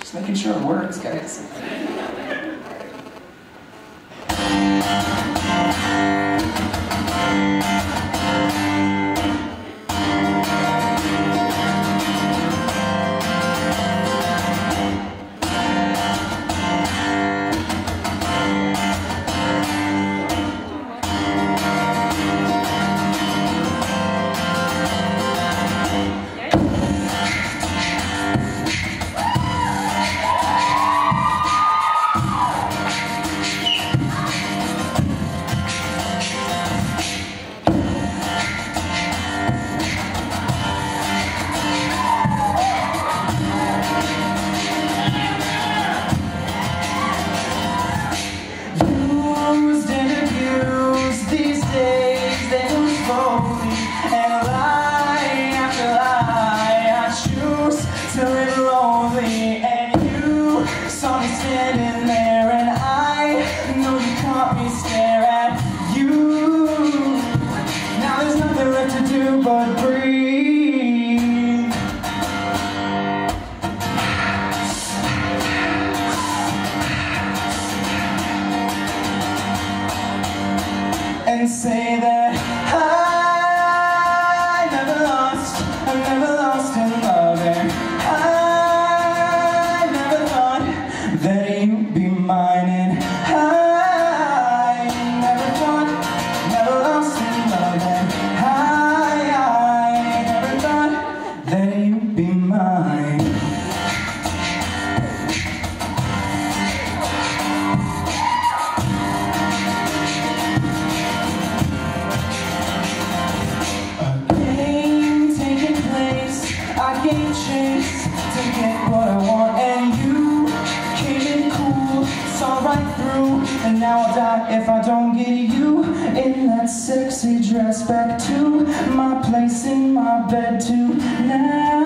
Just making sure it works, guys. Standing there and I know you caught me stare at you. Now there's nothing left to do but breathe. And say that I never lost in loving. That you'd be mine, and I never lost in love, and I never thought that you'd be mine. A game taking place, I gave chase to get what I want, and you saw right through, and now I'll die if I don't get you in that sexy dress. Back to my place in my bed tonight.